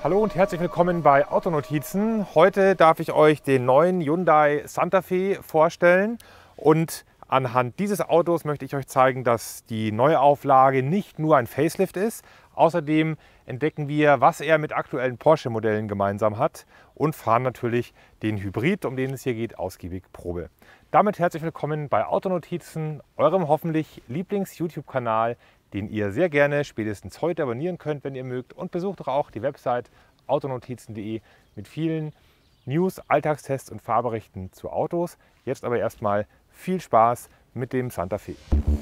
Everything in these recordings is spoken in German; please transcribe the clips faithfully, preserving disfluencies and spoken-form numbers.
Hallo und herzlich willkommen bei Autonotizen. Heute darf ich euch den neuen Hyundai Santa Fe vorstellen und anhand dieses Autos möchte ich euch zeigen, dass die Neuauflage nicht nur ein Facelift ist. Außerdem entdecken wir, was er mit aktuellen Porsche-Modellen gemeinsam hat und fahren natürlich den Hybrid, um den es hier geht, ausgiebig Probe. Damit herzlich willkommen bei Autonotizen, eurem hoffentlich Lieblings-YouTube-Kanal, den ihr sehr gerne spätestens heute abonnieren könnt, wenn ihr mögt. Und besucht doch auch die Website autonotizen punkt de mit vielen News, Alltagstests und Fahrberichten zu Autos. Jetzt aber erstmal viel Spaß mit dem Santa Fe.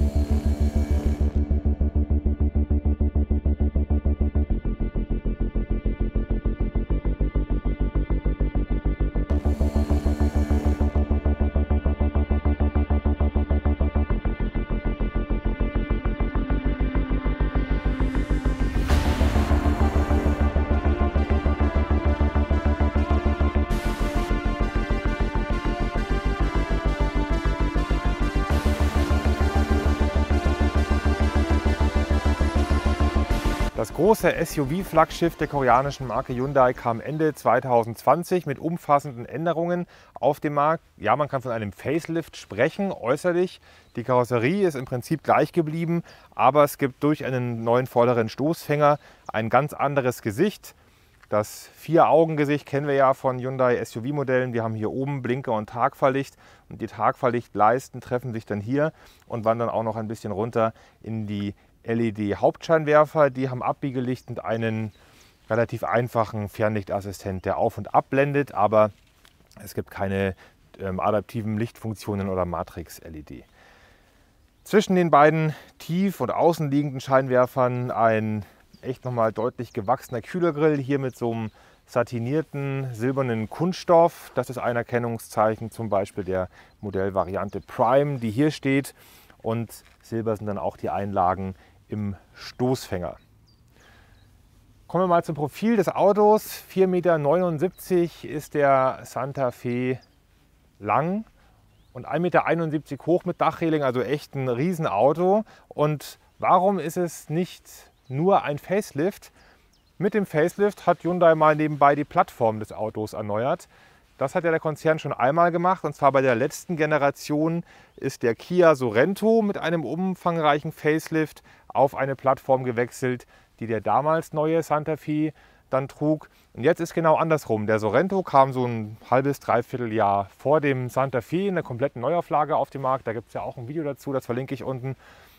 Das große S U V-Flaggschiff der koreanischen Marke Hyundai kam Ende zweitausendzwanzig mit umfassenden Änderungen auf den Markt. Ja, man kann von einem Facelift sprechen, äußerlich. Die Karosserie ist im Prinzip gleich geblieben, aber es gibt durch einen neuen vorderen Stoßfänger ein ganz anderes Gesicht. Das Vier-Augen-Gesicht kennen wir ja von Hyundai S U V-Modellen. Wir haben hier oben Blinker und Tagfahrlicht und die Tagfahrlichtleisten treffen sich dann hier und wandern auch noch ein bisschen runter in die L E D-Hauptscheinwerfer. Die haben Abbiegelicht und einen relativ einfachen Fernlichtassistent, der auf- und abblendet, aber es gibt keine ähm, adaptiven Lichtfunktionen oder Matrix-L E D. Zwischen den beiden tief und außen liegenden Scheinwerfern ein echt nochmal deutlich gewachsener Kühlergrill, hier mit so einem satinierten silbernen Kunststoff. Das ist ein Erkennungszeichen zum Beispiel der Modellvariante Prime, die hier steht. Und silber sind dann auch die Einlagen im Stoßfänger. Kommen wir mal zum Profil des Autos. vier Meter neunundsiebzig ist der Santa Fe lang und ein Meter einundsiebzig hoch mit Dachreling, also echt ein Riesenauto. Und warum ist es nicht nur ein Facelift? Mit dem Facelift hat Hyundai mal nebenbei die Plattform des Autos erneuert. Das hat ja der Konzern schon einmal gemacht, und zwar bei der letzten Generation ist der Kia Sorento mit einem umfangreichen Facelift auf eine Plattform gewechselt, die der damals neue Santa Fe dann trug. Und jetzt ist genau andersrum. Der Sorento kam so ein halbes, dreiviertel Jahr vor dem Santa Fe in der kompletten Neuauflage auf den Markt. Da gibt es ja auch ein Video dazu, das verlinke ich unten.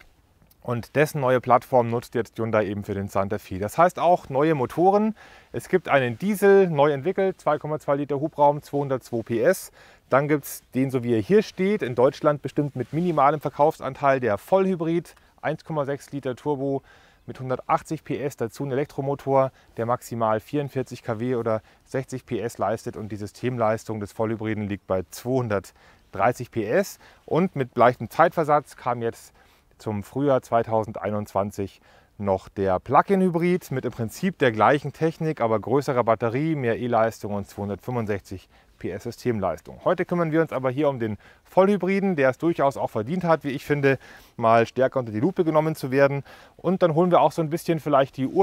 Und dessen neue Plattform nutzt jetzt Hyundai eben für den Santa Fe. Das heißt auch neue Motoren. Es gibt einen Diesel, neu entwickelt, zwei Komma zwei Liter Hubraum, zweihundertzwei P S. Dann gibt es den, so wie er hier steht, in Deutschland bestimmt mit minimalem Verkaufsanteil, der Vollhybrid, eins Komma sechs Liter Turbo mit hundertachtzig P S, dazu ein Elektromotor, der maximal vierundvierzig Kilowatt oder sechzig P S leistet, und die Systemleistung des Vollhybriden liegt bei zweihundertdreißig P S. Und mit leichtem Zeitversatz kam jetzt zum Frühjahr zweitausendeinundzwanzig noch der Plug-in-Hybrid mit im Prinzip der gleichen Technik, aber größerer Batterie, mehr E-Leistung und zweihundertfünfundsechzig P S Systemleistung. Heute kümmern wir uns aber hier um den Vollhybriden, der es durchaus auch verdient hat, wie ich finde, mal stärker unter die Lupe genommen zu werden. Und dann holen wir auch so ein bisschen vielleicht die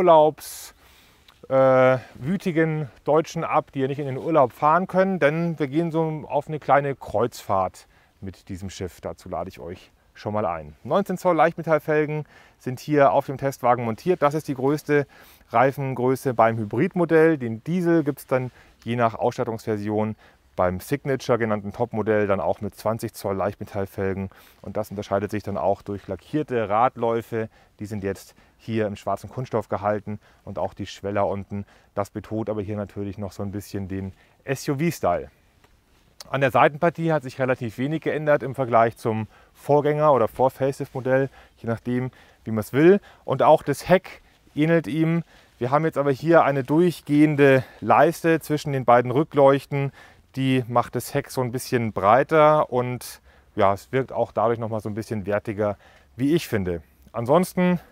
urlaubswütigen äh, Deutschen ab, die ja nicht in den Urlaub fahren können, denn wir gehen so auf eine kleine Kreuzfahrt mit diesem Schiff. Dazu lade ich euch schon mal ein. neunzehn Zoll Leichtmetallfelgen sind hier auf dem Testwagen montiert. Das ist die größte Reifengröße beim Hybridmodell. Den Diesel gibt es dann je nach Ausstattungsversion beim Signature genannten Topmodell dann auch mit zwanzig Zoll Leichtmetallfelgen. Und das unterscheidet sich dann auch durch lackierte Radläufe. Die sind jetzt hier im schwarzen Kunststoff gehalten, und auch die Schweller unten. Das betont aber hier natürlich noch so ein bisschen den S U V-Style. An der Seitenpartie hat sich relativ wenig geändert im Vergleich zum Vorgänger- oder Vor-Facelift-Modell, je nachdem, wie man es will. Und auch das Heck ähnelt ihm. Wir haben jetzt aber hier eine durchgehende Leiste zwischen den beiden Rückleuchten. Die macht das Heck so ein bisschen breiter, und ja, es wirkt auch dadurch noch mal so ein bisschen wertiger, wie ich finde. Ansonsten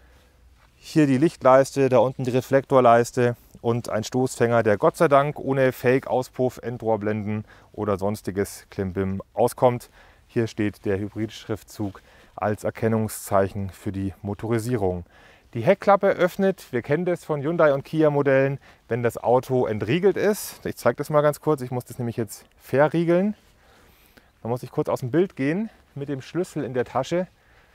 hier die Lichtleiste, da unten die Reflektorleiste und ein Stoßfänger, der Gott sei Dank ohne Fake-Auspuff, Endrohrblenden oder sonstiges Klimbim auskommt. Hier steht der Hybrid-Schriftzug als Erkennungszeichen für die Motorisierung. Die Heckklappe öffnet, wir kennen das von Hyundai und Kia Modellen, wenn das Auto entriegelt ist. Ich zeige das mal ganz kurz, ich muss das nämlich jetzt verriegeln. Da muss ich kurz aus dem Bild gehen mit dem Schlüssel in der Tasche.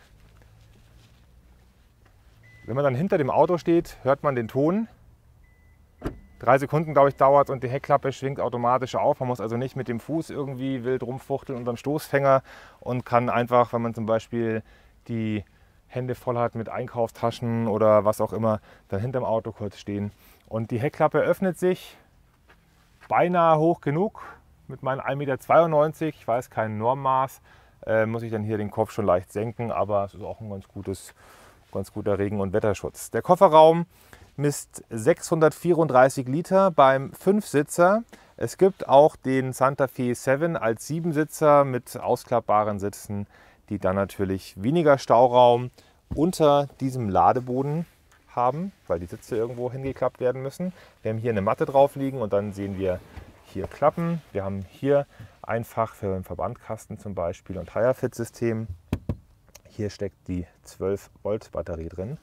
Wenn man dann hinter dem Auto steht, hört man den Ton. Drei Sekunden, glaube ich, dauert es und die Heckklappe schwingt automatisch auf. Man muss also nicht mit dem Fuß irgendwie wild rumfuchteln unterm Stoßfänger und kann einfach, wenn man zum Beispiel die Hände voll hat mit Einkaufstaschen oder was auch immer, dann hinterm Auto kurz stehen. Und die Heckklappe öffnet sich beinahe hoch genug mit meinen ein Meter zweiundneunzig. Ich weiß, kein Normmaß. Äh, muss ich dann hier den Kopf schon leicht senken, aber es ist auch ein ganz, gutes, ganz guter Regen- und Wetterschutz. Der Kofferraum misst sechshundertvierunddreißig Liter beim Fünfsitzer. Es gibt auch den Santa Fe sieben als Siebensitzer mit ausklappbaren Sitzen, die dann natürlich weniger Stauraum unter diesem Ladeboden haben, weil die Sitze irgendwo hingeklappt werden müssen. Wir haben hier eine Matte drauf liegen und dann sehen wir hier Klappen. Wir haben hier ein Fach für den Verbandkasten zum Beispiel und Tire-Fit-System. Hier steckt die zwölf Volt Batterie drin.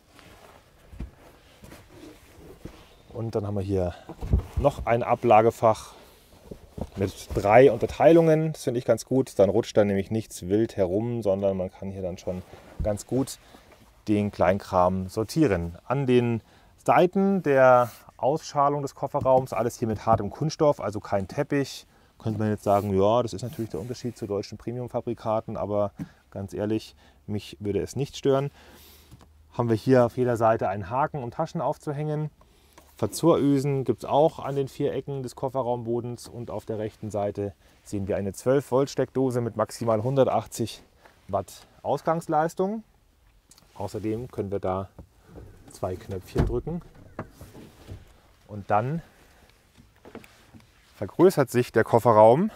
Und dann haben wir hier noch ein Ablagefach mit drei Unterteilungen. Das finde ich ganz gut. Dann rutscht da nämlich nichts wild herum, sondern man kann hier dann schon ganz gut den Kleinkram sortieren. An den Seiten der Ausschalung des Kofferraums, alles hier mit hartem Kunststoff, also kein Teppich. Könnte man jetzt sagen, ja, das ist natürlich der Unterschied zu deutschen Premium-Fabrikaten, aber ganz ehrlich, mich würde es nicht stören. Haben wir hier auf jeder Seite einen Haken, um Taschen aufzuhängen. Verzurösen gibt es auch an den vier Ecken des Kofferraumbodens und auf der rechten Seite sehen wir eine zwölf Volt Steckdose mit maximal hundertachtzig Watt Ausgangsleistung. Außerdem können wir da zwei Knöpfchen drücken und dann vergrößert sich der Kofferraum.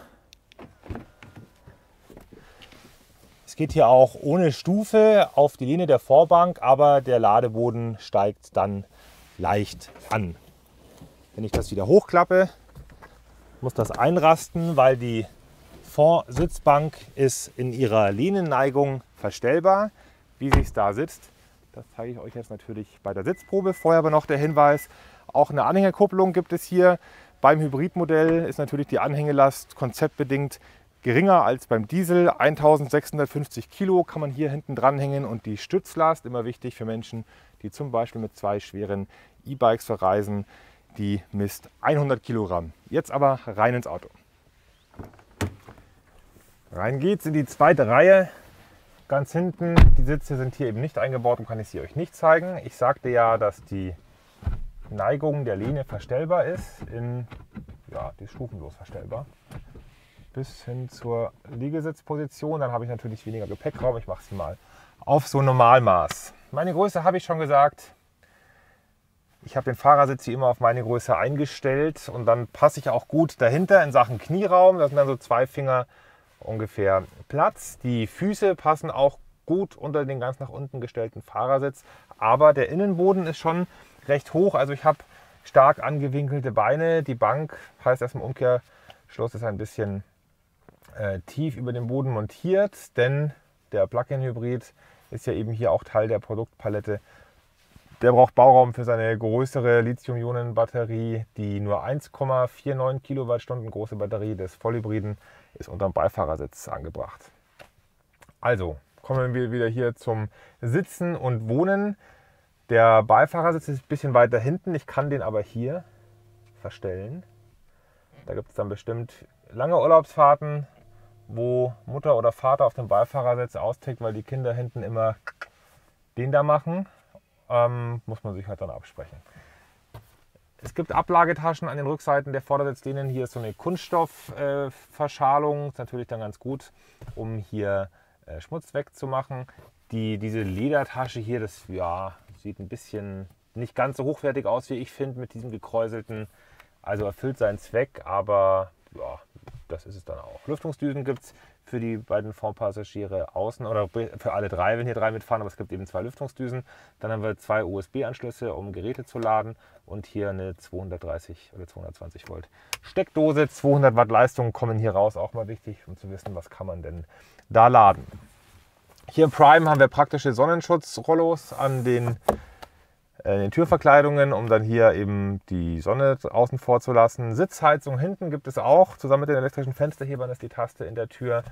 Es geht hier auch ohne Stufe auf die Lehne der Vorbank, aber der Ladeboden steigt dann leicht an. Wenn ich das wieder hochklappe, muss das einrasten, weil die Fondsitzbank ist in ihrer Lehnenneigung verstellbar. Wie sich es da sitzt, das zeige ich euch jetzt natürlich bei der Sitzprobe. Vorher aber noch der Hinweis, auch eine Anhängerkupplung gibt es hier. Beim Hybridmodell ist natürlich die Anhängelast konzeptbedingt geringer als beim Diesel. eintausendsechshundertfünfzig Kilo kann man hier hinten dranhängen und die Stützlast, immer wichtig für Menschen, die zum Beispiel mit zwei schweren E-Bikes verreisen, die misst hundert Kilogramm. Jetzt aber rein ins Auto. Rein geht's in die zweite Reihe. Ganz hinten, die Sitze sind hier eben nicht eingebaut und kann ich sie euch nicht zeigen. Ich sagte ja, dass die Neigung der Lehne verstellbar ist. In, ja, die ist stufenlos verstellbar. Bis hin zur Liegesitzposition. Dann habe ich natürlich weniger Gepäckraum. Ich mache sie mal auf so Normalmaß. Meine Größe habe ich schon gesagt. Ich habe den Fahrersitz wie immer auf meine Größe eingestellt und dann passe ich auch gut dahinter in Sachen Knieraum. Das sind dann so zwei Finger ungefähr Platz. Die Füße passen auch gut unter den ganz nach unten gestellten Fahrersitz, aber der Innenboden ist schon recht hoch. Also ich habe stark angewinkelte Beine. Die Bank, heißt das im Umkehrschluss, ist ein bisschen äh, tief über dem Boden montiert, denn der Plug-in-Hybrid ist ja eben hier auch Teil der Produktpalette. Der braucht Bauraum für seine größere Lithium-Ionen-Batterie. Die nur eins Komma neunundvierzig Kilowattstunden große Batterie des Vollhybriden ist unterm Beifahrersitz angebracht. Also kommen wir wieder hier zum Sitzen und Wohnen. Der Beifahrersitz ist ein bisschen weiter hinten. Ich kann den aber hier verstellen. Da gibt es dann bestimmt lange Urlaubsfahrten, wo Mutter oder Vater auf dem Beifahrersitz austickt, weil die Kinder hinten immer den da machen. Ähm, muss man sich halt dann absprechen. Es gibt Ablagetaschen an den Rückseiten der Vordersitzlehnen. Hier ist so eine Kunststoffverschalung. Äh, ist natürlich dann ganz gut, um hier äh, Schmutz wegzumachen. Die, diese Ledertasche hier, das ja, sieht ein bisschen nicht ganz so hochwertig aus, wie ich finde, mit diesem gekräuselten. Also erfüllt seinen Zweck, aber ja, das ist es dann auch. Lüftungsdüsen gibt es für die beiden Fondpassagiere außen oder für alle drei, wenn hier drei mitfahren, aber es gibt eben zwei Lüftungsdüsen. Dann haben wir zwei U S B-Anschlüsse, um Geräte zu laden und hier eine zweihundertdreißig oder zweihundertzwanzig Volt Steckdose. zweihundert Watt Leistung kommen hier raus, auch mal wichtig, um zu wissen, was kann man denn da laden. Hier im Prime haben wir praktische Sonnenschutzrollos an den in den Türverkleidungen, um dann hier eben die Sonne außen vor zu lassen. Sitzheizung hinten gibt es auch, zusammen mit den elektrischen Fensterhebern ist die Taste in der Tür.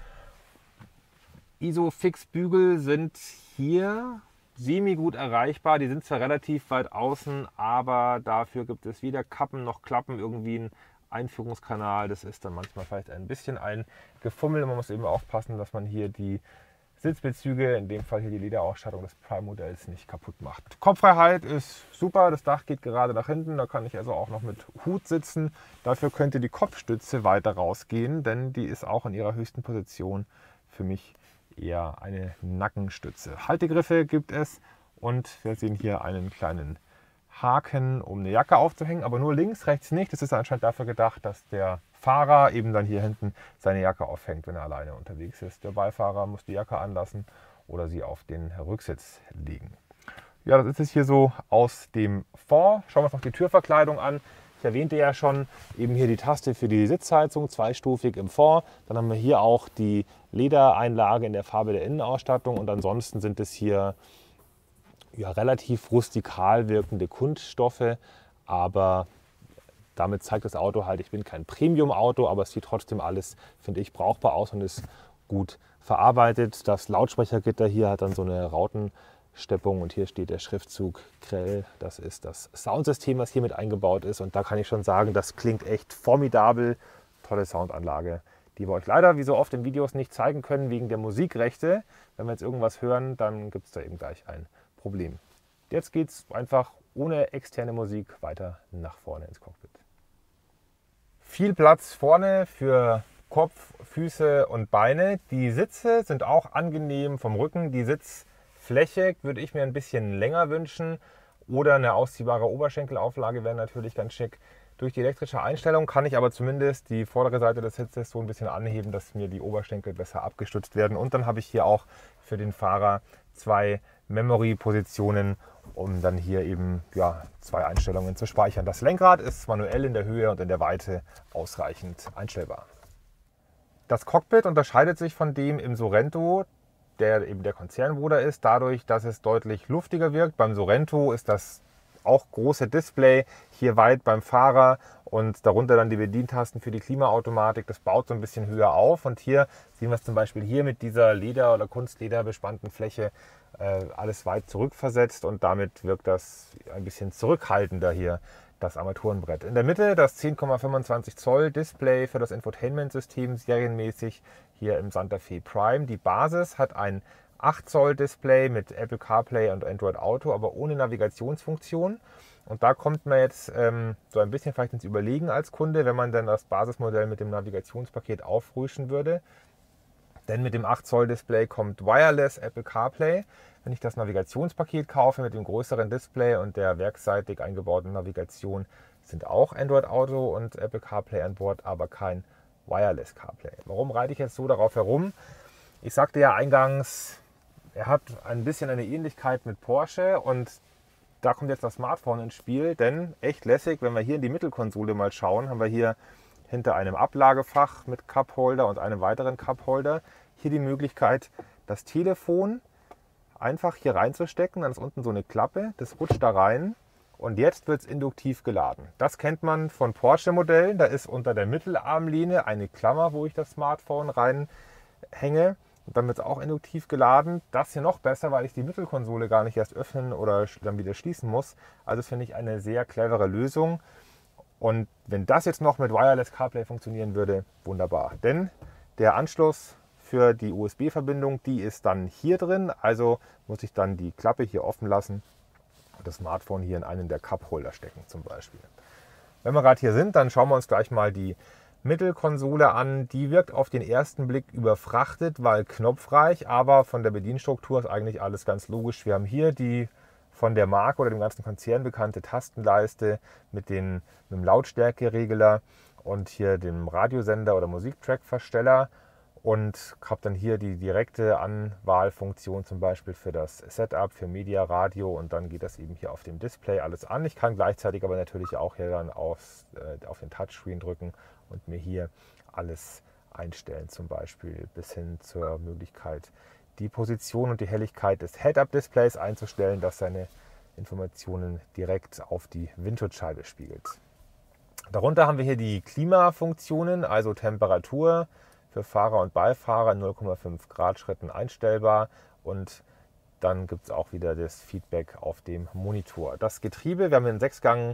Isofix-Bügel sind hier semi gut erreichbar. Die sind zwar relativ weit außen, aber dafür gibt es weder Kappen noch Klappen, irgendwie ein Einführungskanal. Das ist dann manchmal vielleicht ein bisschen ein Gefummel. Man muss eben aufpassen, dass man hier die Sitzbezüge, in dem Fall hier die Lederausstattung des Prime-Modells, nicht kaputt macht. Kopffreiheit ist super, das Dach geht gerade nach hinten, da kann ich also auch noch mit Hut sitzen. Dafür könnte die Kopfstütze weiter rausgehen, denn die ist auch in ihrer höchsten Position für mich eher eine Nackenstütze. Haltegriffe gibt es und wir sehen hier einen kleinen Haken, um eine Jacke aufzuhängen, aber nur links, rechts nicht. Das ist anscheinend dafür gedacht, dass der Fahrer eben dann hier hinten seine Jacke aufhängt, wenn er alleine unterwegs ist. Der Beifahrer muss die Jacke anlassen oder sie auf den Rücksitz legen. Ja, das ist es hier so aus dem Fond. Schauen wir uns noch die Türverkleidung an. Ich erwähnte ja schon eben hier die Taste für die Sitzheizung, zweistufig im Fond. Dann haben wir hier auch die Ledereinlage in der Farbe der Innenausstattung und ansonsten sind es hier ja, relativ rustikal wirkende Kunststoffe, aber damit zeigt das Auto halt, ich bin kein Premium-Auto, aber es sieht trotzdem alles, finde ich, brauchbar aus und ist gut verarbeitet. Das Lautsprechergitter hier hat dann so eine Rautensteppung und hier steht der Schriftzug Grell. Das ist das Soundsystem, was hier mit eingebaut ist und da kann ich schon sagen, das klingt echt formidabel. Tolle Soundanlage, die wir euch leider wie so oft in Videos nicht zeigen können wegen der Musikrechte. Wenn wir jetzt irgendwas hören, dann gibt es da eben gleich ein Problem. Jetzt geht es einfach ohne externe Musik weiter nach vorne ins Cockpit. Viel Platz vorne für Kopf, Füße und Beine. Die Sitze sind auch angenehm vom Rücken. Die Sitzfläche würde ich mir ein bisschen länger wünschen oder eine ausziehbare Oberschenkelauflage wäre natürlich ganz schick. Durch die elektrische Einstellung kann ich aber zumindest die vordere Seite des Sitzes so ein bisschen anheben, dass mir die Oberschenkel besser abgestützt werden. Und dann habe ich hier auch für den Fahrer zwei Memory-Positionen, um dann hier eben ja, zwei Einstellungen zu speichern. Das Lenkrad ist manuell in der Höhe und in der Weite ausreichend einstellbar. Das Cockpit unterscheidet sich von dem im Sorento, der eben der Konzernbruder ist, dadurch, dass es deutlich luftiger wirkt. Beim Sorento ist das auch große Display hier weit beim Fahrer und darunter dann die Bedientasten für die Klimaautomatik. Das baut so ein bisschen höher auf und hier sehen wir es zum Beispiel hier mit dieser Leder- oder Kunstleder bespannten Fläche äh, alles weit zurückversetzt und damit wirkt das ein bisschen zurückhaltender hier, das Armaturenbrett. In der Mitte das zehn Komma fünfundzwanzig Zoll Display für das Infotainment-System serienmäßig hier im Santa Fe Prime. Die Basis hat ein acht Zoll Display mit Apple CarPlay und Android Auto, aber ohne Navigationsfunktion. Und da kommt man jetzt ähm, so ein bisschen vielleicht ins Überlegen als Kunde, wenn man dann das Basismodell mit dem Navigationspaket auffrischen würde. Denn mit dem acht Zoll Display kommt Wireless Apple CarPlay. Wenn ich das Navigationspaket kaufe mit dem größeren Display und der werksseitig eingebauten Navigation, sind auch Android Auto und Apple CarPlay an Bord, aber kein Wireless CarPlay. Warum reite ich jetzt so darauf herum? Ich sagte ja eingangs, er hat ein bisschen eine Ähnlichkeit mit Porsche und da kommt jetzt das Smartphone ins Spiel, denn echt lässig, wenn wir hier in die Mittelkonsole mal schauen, haben wir hier hinter einem Ablagefach mit Cupholder und einem weiteren Cupholder hier die Möglichkeit, das Telefon einfach hier reinzustecken. Dann ist unten so eine Klappe, das rutscht da rein und jetzt wird es induktiv geladen. Das kennt man von Porsche-Modellen, da ist unter der Mittelarmlehne eine Klammer, wo ich das Smartphone reinhänge. Und dann wird es auch induktiv geladen. Das hier noch besser, weil ich die Mittelkonsole gar nicht erst öffnen oder dann wieder schließen muss. Also das finde ich eine sehr clevere Lösung. Und wenn das jetzt noch mit Wireless CarPlay funktionieren würde, wunderbar. Denn der Anschluss für die U S B-Verbindung, die ist dann hier drin. Also muss ich dann die Klappe hier offen lassen und das Smartphone hier in einen der Cupholder stecken zum Beispiel. Wenn wir gerade hier sind, dann schauen wir uns gleich mal die Mittelkonsole an. Die wirkt auf den ersten Blick überfrachtet, weil knopfreich, aber von der Bedienstruktur ist eigentlich alles ganz logisch. Wir haben hier die von der Marke oder dem ganzen Konzern bekannte Tastenleiste mit, den, mit dem Lautstärkeregler und hier dem Radiosender oder Musiktrack-Versteller und habe dann hier die direkte Anwahlfunktion zum Beispiel für das Setup, für Media, Radio und dann geht das eben hier auf dem Display alles an. Ich kann gleichzeitig aber natürlich auch hier dann aufs, äh, auf den Touchscreen drücken und mir hier alles einstellen, zum Beispiel bis hin zur Möglichkeit, die Position und die Helligkeit des Head-Up-Displays einzustellen, dass seine Informationen direkt auf die Windschutzscheibe spiegelt. Darunter haben wir hier die Klimafunktionen, also Temperatur für Fahrer und Beifahrer in null Komma fünf Grad Schritten einstellbar, und dann gibt es auch wieder das Feedback auf dem Monitor. Das Getriebe, wir haben hier ein sechsgang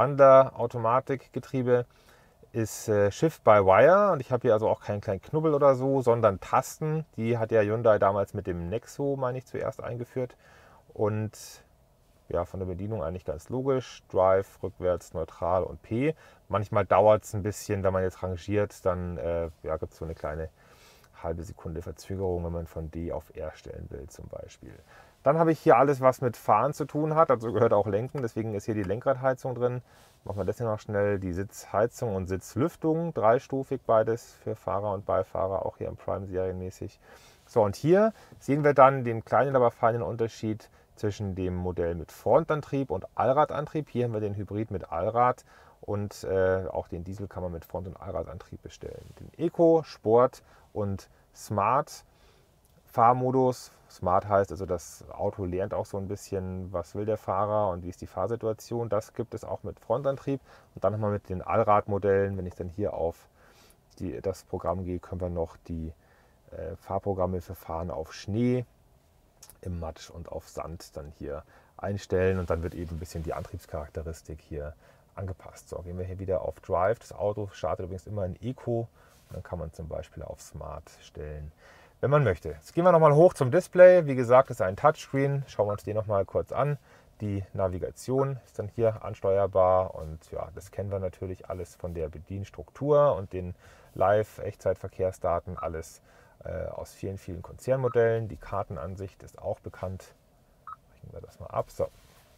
Wander-Automatikgetriebe, ist äh, Shift-by-Wire, und ich habe hier also auch keinen kleinen Knubbel oder so, sondern Tasten. Die hat ja Hyundai damals mit dem Nexo, meine ich, zuerst eingeführt. Und ja, von der Bedienung eigentlich ganz logisch. Drive, rückwärts, neutral und P. Manchmal dauert es ein bisschen, wenn man jetzt rangiert, dann äh, ja, gibt es so eine kleine halbe Sekunde Verzögerung, wenn man von D auf R stellen will zum Beispiel. Dann habe ich hier alles, was mit Fahren zu tun hat, dazu gehört auch Lenken, deswegen ist hier die Lenkradheizung drin. Machen wir das hier noch schnell, die Sitzheizung und Sitzlüftung, dreistufig beides für Fahrer und Beifahrer, auch hier im Prime serienmäßig. So, und hier sehen wir dann den kleinen, aber feinen Unterschied zwischen dem Modell mit Frontantrieb und Allradantrieb. Hier haben wir den Hybrid mit Allrad, und äh, auch den Diesel kann man mit Front- und Allradantrieb bestellen. Den Eco, Sport und Smart Fahrmodus. Smart heißt also, das Auto lernt auch so ein bisschen, was will der Fahrer und wie ist die Fahrsituation. Das gibt es auch mit Frontantrieb. Und dann nochmal mit den Allradmodellen, wenn ich dann hier auf die, das Programm gehe, können wir noch die äh, Fahrprogramme für Fahren auf Schnee, im Matsch und auf Sand dann hier einstellen, und dann wird eben ein bisschen die Antriebscharakteristik hier angepasst. So, gehen wir hier wieder auf Drive. Das Auto startet übrigens immer in Eco, und dann kann man zum Beispiel auf Smart stellen, wenn man möchte. Jetzt gehen wir nochmal hoch zum Display. Wie gesagt, das ist ein Touchscreen. Schauen wir uns den nochmal kurz an. Die Navigation ist dann hier ansteuerbar, und ja, das kennen wir natürlich alles von der Bedienstruktur und den Live-Echtzeitverkehrsdaten, alles äh, aus vielen, vielen Konzernmodellen. Die Kartenansicht ist auch bekannt. Brechen wir das mal ab. So,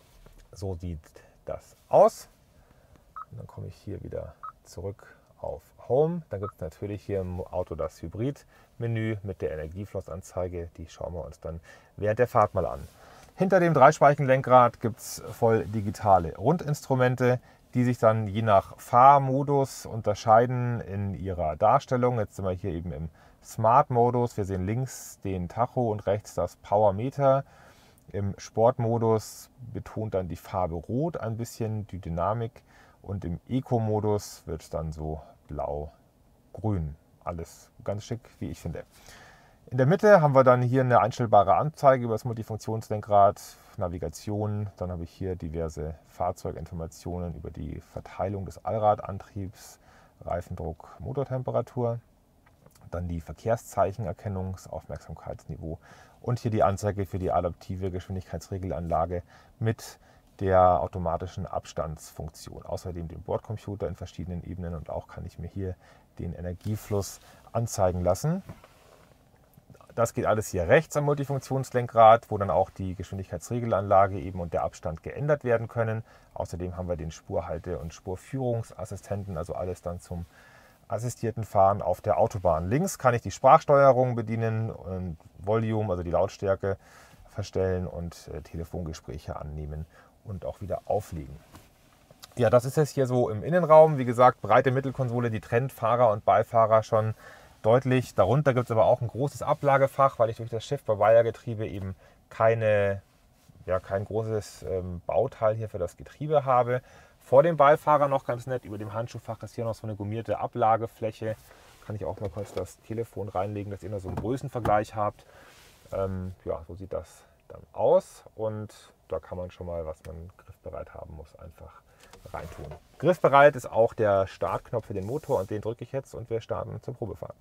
so sieht das aus. Und dann komme ich hier wieder zurück auf Home. Dann gibt es natürlich hier im Auto das Hybrid-Menü mit der Energieflussanzeige. Die schauen wir uns dann während der Fahrt mal an. Hinter dem Dreispeichen-Lenkrad gibt es voll digitale Rundinstrumente, die sich dann je nach Fahrmodus unterscheiden in ihrer Darstellung. Jetzt sind wir hier eben im Smart-Modus. Wir sehen links den Tacho und rechts das Power-Meter. Im Sportmodus betont dann die Farbe Rot ein bisschen die Dynamik, und im Eco-Modus wird es dann so blau-grün. Alles ganz schick, wie ich finde. In der Mitte haben wir dann hier eine einstellbare Anzeige über das Multifunktionslenkrad, Navigation. Dann habe ich hier diverse Fahrzeuginformationen über die Verteilung des Allradantriebs, Reifendruck, Motortemperatur. Dann die Verkehrszeichenerkennung, das Aufmerksamkeitsniveau, und hier die Anzeige für die adaptive Geschwindigkeitsregelanlage mit der automatischen Abstandsfunktion. Außerdem den Bordcomputer in verschiedenen Ebenen, und auch kann ich mir hier den Energiefluss anzeigen lassen. Das geht alles hier rechts am Multifunktionslenkrad, wo dann auch die Geschwindigkeitsregelanlage eben und der Abstand geändert werden können. Außerdem haben wir den Spurhalte- und Spurführungsassistenten, also alles dann zum assistierten Fahren auf der Autobahn. Links kann ich die Sprachsteuerung bedienen und Volume, also die Lautstärke, verstellen und äh, Telefongespräche annehmen und auch wieder auflegen. Ja, das ist jetzt hier so im Innenraum. Wie gesagt, breite Mittelkonsole, die trennt Fahrer und Beifahrer schon deutlich. Darunter gibt es aber auch ein großes Ablagefach, weil ich durch das Shift-by-Wire-Getriebe eben keine, ja, kein großes ähm, Bauteil hier für das Getriebe habe. Vor dem Beifahrer noch ganz nett, über dem Handschuhfach ist hier noch so eine gummierte Ablagefläche. Kann ich auch mal kurz das Telefon reinlegen, dass ihr noch so einen Größenvergleich habt. Ähm, ja, so sieht das dann aus, und da kann man schon mal, was man griffbereit haben muss, einfach reintun. Griffbereit ist auch der Startknopf für den Motor, und den drücke ich jetzt, und wir starten zur Probefahrt.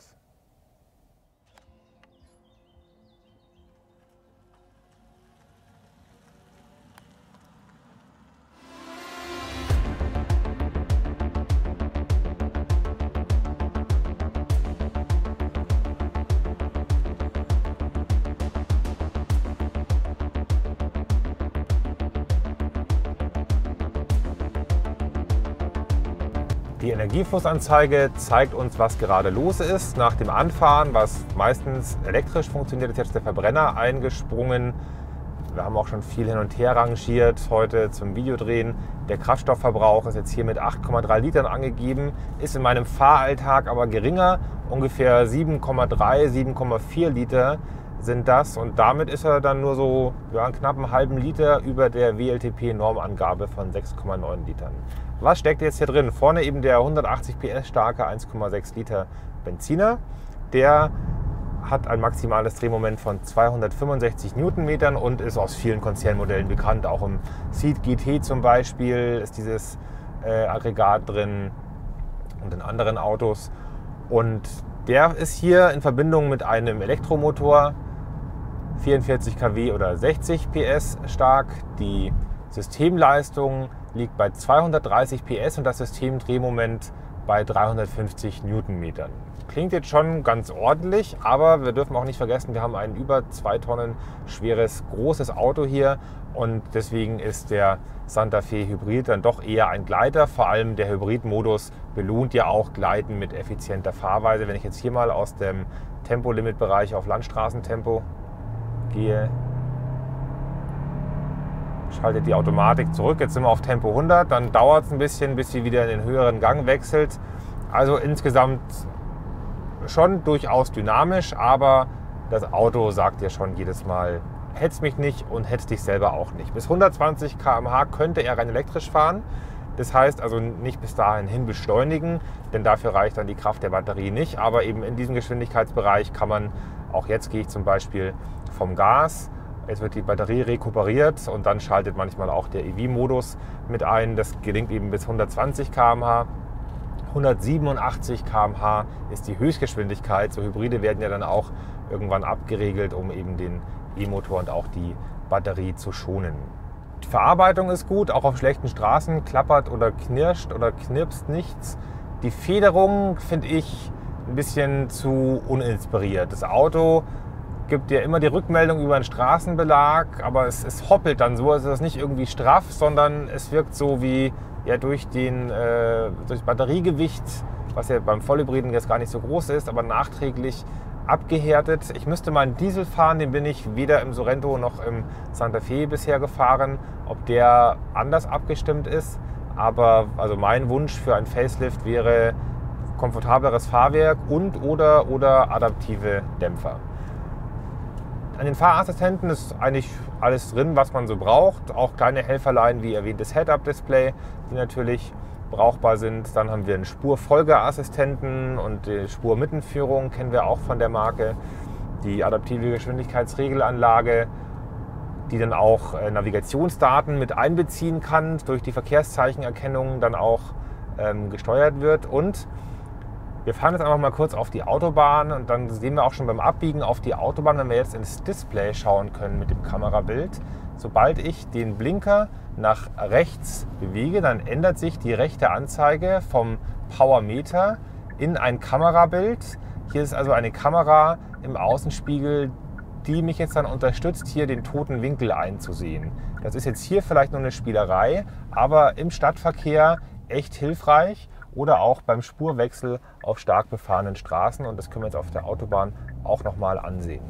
Die Energieflussanzeige zeigt uns, was gerade los ist. Nach dem Anfahren, was meistens elektrisch funktioniert, ist jetzt der Verbrenner eingesprungen. Wir haben auch schon viel hin und her rangiert heute zum Videodrehen. Der Kraftstoffverbrauch ist jetzt hier mit acht Komma drei Litern angegeben, ist in meinem Fahralltag aber geringer, ungefähr sieben Komma drei, sieben Komma vier Liter sind das und damit ist er dann nur so ja, einen knappen halben Liter über der W L T P-Normangabe von sechs Komma neun Litern. Was steckt jetzt hier drin? Vorne eben der hundertachtzig P S starke eins Komma sechs Liter Benziner. Der hat ein maximales Drehmoment von zweihundertfünfundsechzig Newtonmetern und ist aus vielen Konzernmodellen bekannt. Auch im Ceed G T zum Beispiel ist dieses äh, Aggregat drin und in anderen Autos. Und der ist hier in Verbindung mit einem Elektromotor vierundvierzig Kilowatt oder sechzig P S stark. Die Systemleistung liegt bei zweihundertdreißig P S und das Systemdrehmoment bei dreihundertfünfzig Newtonmetern. Klingt jetzt schon ganz ordentlich, aber wir dürfen auch nicht vergessen, wir haben ein über zwei Tonnen schweres, großes Auto hier und deswegen ist der Santa Fe Hybrid dann doch eher ein Gleiter. Vor allem der Hybrid-Modus belohnt ja auch Gleiten mit effizienter Fahrweise. Wenn ich jetzt hier mal aus dem Tempolimit-Bereich auf Landstraßentempo gehe, schaltet die Automatik zurück. Jetzt sind wir auf Tempo hundert, dann dauert es ein bisschen, bis sie wieder in den höheren Gang wechselt. Also insgesamt schon durchaus dynamisch, aber das Auto sagt ja schon jedes Mal, hetz mich nicht und hetz dich selber auch nicht. Bis hundertzwanzig Kilometer pro Stunde könnte er rein elektrisch fahren. Das heißt also nicht bis dahin hin beschleunigen, denn dafür reicht dann die Kraft der Batterie nicht. Aber eben in diesem Geschwindigkeitsbereich kann man, auch jetzt gehe ich zum Beispiel vom Gas, jetzt wird die Batterie rekuperiert und dann schaltet manchmal auch der E V-Modus mit ein. Das gelingt eben bis hundertzwanzig Kilometer pro Stunde. hundertsiebenundachtzig Kilometer pro Stunde ist die Höchstgeschwindigkeit. So Hybride werden ja dann auch irgendwann abgeregelt, um eben den E-Motor und auch die Batterie zu schonen. Die Verarbeitung ist gut, auch auf schlechten Straßen klappert oder knirscht oder knirpst nichts. Die Federung finde ich ein bisschen zu uninspiriert. Das Auto gibt dir immer die Rückmeldung über den Straßenbelag, aber es, es hoppelt dann so, also es ist nicht irgendwie straff, sondern es wirkt so wie ja, durch, den, äh, durch das Batteriegewicht, was ja beim Vollhybriden jetzt gar nicht so groß ist, aber nachträglich abgehärtet. Ich müsste mal einen Diesel fahren, den bin ich weder im Sorento noch im Santa Fe bisher gefahren, ob der anders abgestimmt ist. Aber also mein Wunsch für ein Facelift wäre komfortableres Fahrwerk und oder, oder adaptive Dämpfer. An den Fahrassistenten ist eigentlich alles drin, was man so braucht. Auch kleine Helferlein, wie erwähntes Head-Up-Display, die natürlich brauchbar sind. Dann haben wir einen Spurfolgeassistenten und die Spurmittenführung kennen wir auch von der Marke. Die adaptive Geschwindigkeitsregelanlage, die dann auch Navigationsdaten mit einbeziehen kann, durch die Verkehrszeichenerkennung dann auch ähm, gesteuert wird. Und wir fahren jetzt einfach mal kurz auf die Autobahn und dann sehen wir auch schon beim Abbiegen auf die Autobahn, wenn wir jetzt ins Display schauen können mit dem Kamerabild. Sobald ich den Blinker nach rechts bewege, dann ändert sich die rechte Anzeige vom Powermeter in ein Kamerabild. Hier ist also eine Kamera im Außenspiegel, die mich jetzt dann unterstützt, hier den toten Winkel einzusehen. Das ist jetzt hier vielleicht nur eine Spielerei, aber im Stadtverkehr echt hilfreich. Oder auch beim Spurwechsel auf stark befahrenen Straßen. Und das können wir jetzt auf der Autobahn auch nochmal ansehen.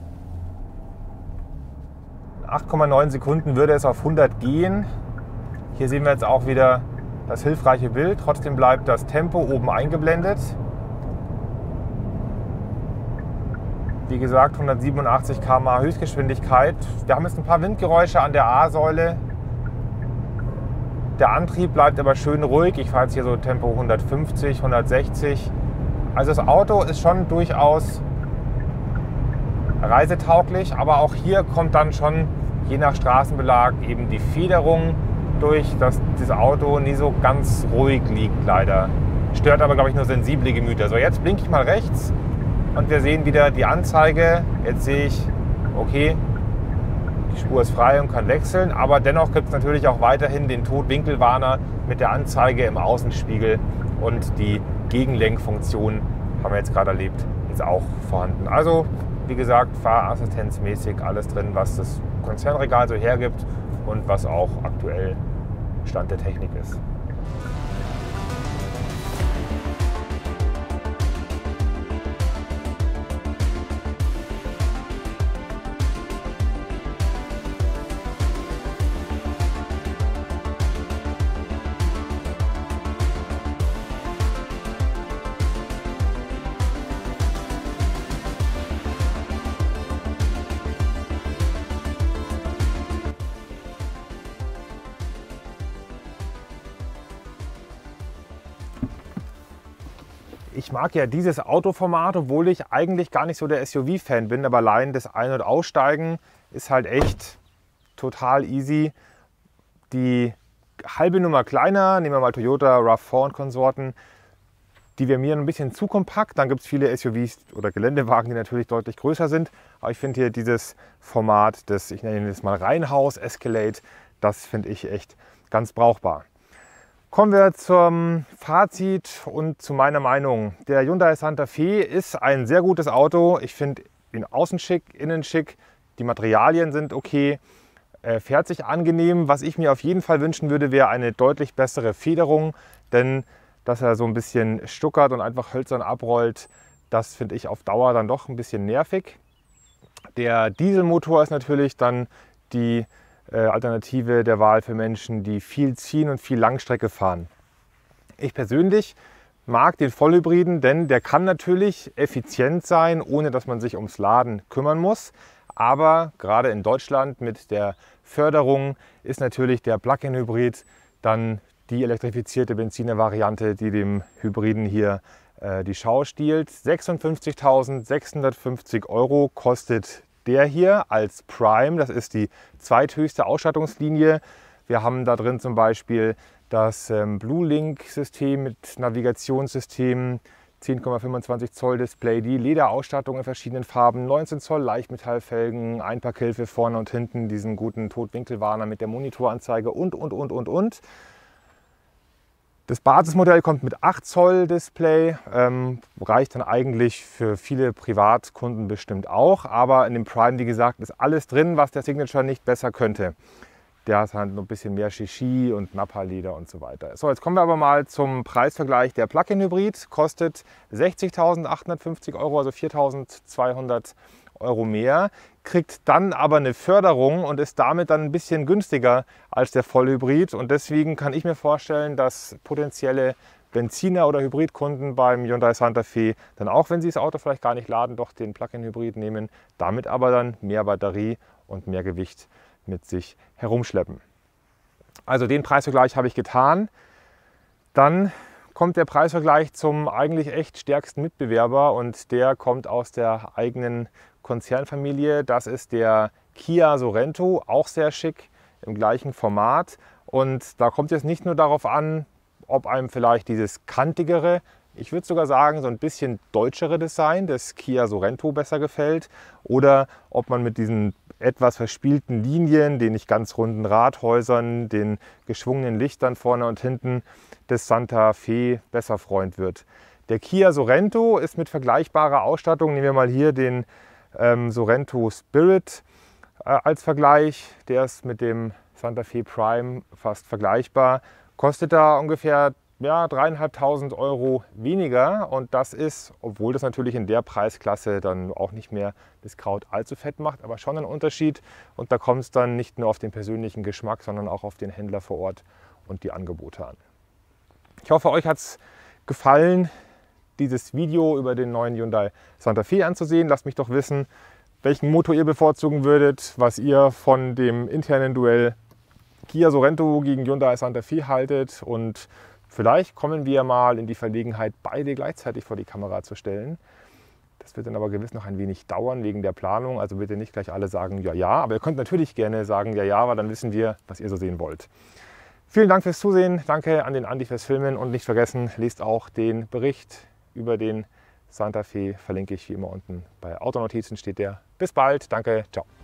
In acht Komma neun Sekunden würde es auf hundert gehen. Hier sehen wir jetzt auch wieder das hilfreiche Bild. Trotzdem bleibt das Tempo oben eingeblendet. Wie gesagt, hundertsiebenundachtzig Kilometer pro Stunde Höchstgeschwindigkeit. Wir haben jetzt ein paar Windgeräusche an der A-Säule. Der Antrieb bleibt aber schön ruhig. Ich fahre jetzt hier so Tempo hundertfünfzig, hundertsechzig. Also das Auto ist schon durchaus reisetauglich, aber auch hier kommt dann schon je nach Straßenbelag eben die Federung durch, dass das Auto nie so ganz ruhig liegt leider. Stört aber, glaube ich, nur sensible Gemüter. So, jetzt blinke ich mal rechts und wir sehen wieder die Anzeige. Jetzt sehe ich, okay, die Spur ist frei und kann wechseln, aber dennoch gibt es natürlich auch weiterhin den Totwinkelwarner mit der Anzeige im Außenspiegel und die Gegenlenkfunktion, haben wir jetzt gerade erlebt, ist auch vorhanden. Also wie gesagt, fahrassistenzmäßig alles drin, was das Konzernregal so hergibt und was auch aktuell Stand der Technik ist. Ich mag ja dieses Autoformat, obwohl ich eigentlich gar nicht so der S U V-Fan bin, aber allein das Ein- und Aussteigen ist halt echt total easy. Die halbe Nummer kleiner, nehmen wir mal Toyota RAV vier und Konsorten, die wäre mir ein bisschen zu kompakt. Dann gibt es viele S U Vs oder Geländewagen, die natürlich deutlich größer sind. Aber ich finde hier dieses Format, das, ich nenne es mal Reihenhaus Escalade, das finde ich echt ganz brauchbar. Kommen wir zum Fazit und zu meiner Meinung. Der Hyundai Santa Fe ist ein sehr gutes Auto. Ich finde ihn außen schick, innen schick. Die Materialien sind okay. Er fährt sich angenehm. Was ich mir auf jeden Fall wünschen würde, wäre eine deutlich bessere Federung. Denn dass er so ein bisschen stuckert und einfach hölzern abrollt, das finde ich auf Dauer dann doch ein bisschen nervig. Der Dieselmotor ist natürlich dann die Alternative der Wahl für Menschen, die viel ziehen und viel Langstrecke fahren. Ich persönlich mag den Vollhybriden, denn der kann natürlich effizient sein, ohne dass man sich ums Laden kümmern muss. Aber gerade in Deutschland mit der Förderung ist natürlich der Plug-in-Hybrid dann die elektrifizierte Benziner-Variante, die dem Hybriden hier äh, die Schau stiehlt. sechsundfünfzigtausendsechshundertfünfzig Euro kostet der hier als Prime. Das ist die zweithöchste Ausstattungslinie. Wir haben da drin zum Beispiel das ähm, Blue-Link-System mit Navigationssystem, zehn Komma fünfundzwanzig Zoll Display, die Lederausstattung in verschiedenen Farben, neunzehn Zoll Leichtmetallfelgen, Einparkhilfe vorne und hinten, diesen guten Totwinkelwarner mit der Monitoranzeige und, und, und, und, und. Das Basismodell kommt mit acht Zoll Display, ähm, reicht dann eigentlich für viele Privatkunden bestimmt auch. Aber in dem Prime, wie gesagt, ist alles drin, was der Signature nicht besser könnte. Der hat halt noch ein bisschen mehr Shishi und Nappa-Leder und so weiter. So, jetzt kommen wir aber mal zum Preisvergleich. Der Plug-in-Hybrid kostet sechzigtausendachthundertfünfzig Euro, also viertausendzweihundert Euro mehr, kriegt dann aber eine Förderung und ist damit dann ein bisschen günstiger als der Vollhybrid. Und deswegen kann ich mir vorstellen, dass potenzielle Benziner- oder Hybridkunden beim Hyundai Santa Fe dann auch, wenn sie das Auto vielleicht gar nicht laden, doch den Plug-in-Hybrid nehmen, damit aber dann mehr Batterie und mehr Gewicht mit sich herumschleppen. Also den Preisvergleich habe ich getan. Dann kommt der Preisvergleich zum eigentlich echt stärksten Mitbewerber und der kommt aus der eigenen Konzernfamilie. Das ist der Kia Sorento, auch sehr schick, im gleichen Format. Und da kommt es nicht nur darauf an, ob einem vielleicht dieses kantigere, ich würde sogar sagen, so ein bisschen deutschere Design des Kia Sorento besser gefällt oder ob man mit diesen etwas verspielten Linien, den nicht ganz runden Radhäusern, den geschwungenen Lichtern vorne und hinten des Santa Fe besser Freund wird. Der Kia Sorento ist mit vergleichbarer Ausstattung, nehmen wir mal hier den ähm, Sorento Spirit äh, als Vergleich, der ist mit dem Santa Fe Prime fast vergleichbar, kostet da ungefähr ja, dreieinhalbtausend Euro weniger und das ist, obwohl das natürlich in der Preisklasse dann auch nicht mehr das Kraut allzu fett macht, aber schon ein Unterschied und da kommt es dann nicht nur auf den persönlichen Geschmack, sondern auch auf den Händler vor Ort und die Angebote an. Ich hoffe, euch hat es gefallen, dieses Video über den neuen Hyundai Santa Fe anzusehen. Lasst mich doch wissen, welchen Motor ihr bevorzugen würdet, was ihr von dem internen Duell Kia Sorento gegen Hyundai Santa Fe haltet und vielleicht kommen wir mal in die Verlegenheit, beide gleichzeitig vor die Kamera zu stellen. Das wird dann aber gewiss noch ein wenig dauern wegen der Planung, also bitte nicht gleich alle sagen ja, ja, aber ihr könnt natürlich gerne sagen ja, ja, weil dann wissen wir, was ihr so sehen wollt. Vielen Dank fürs Zusehen, danke an den Andi fürs Filmen und nicht vergessen, lest auch den Bericht über den Santa Fe, verlinke ich wie immer unten bei Autonotizen steht der. Bis bald, danke, ciao.